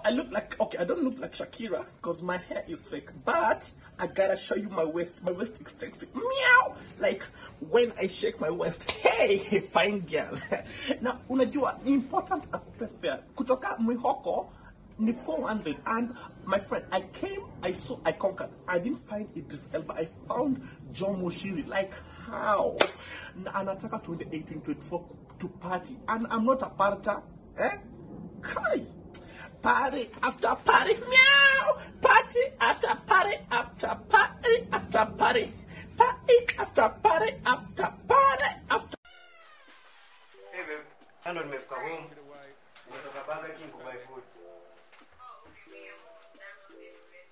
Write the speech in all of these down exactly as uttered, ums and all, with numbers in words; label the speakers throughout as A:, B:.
A: I look like, okay, I don't look like Shakira because my hair is fake, but I gotta show you my waist. My waist is sexy. Meow! Like when I shake my waist, hey, fine girl. Now, unajua, important akupe fare. Kutoka Mwihoko ni four hundred, and my friend, I came, I saw, I conquered. I didn't find Idris Elba, I found John Moshiri. Like how? Anataka twenty eighteen twenty-four to party, and I'm not a parter. Eh? Cry. Party after party, meow. Party after party after party after party. Party after party after party after.
B: Hey babe, I don't have to go home. I'm going to Burger King to buy food.
C: Oh, okay, me, I'm almost done. I was getting ready.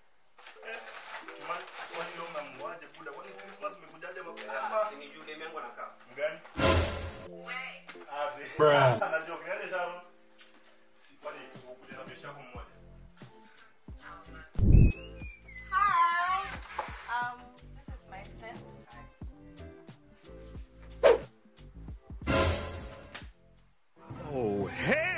B: Man, one long I'm going to put one Christmas. I'm going to put a sini Jude. I'm going to come. Gun?
C: Wait.
B: Ah, bruh. I'm not joking. I'm just
D: Hi. Um, this is my friend.
E: Oh, hey!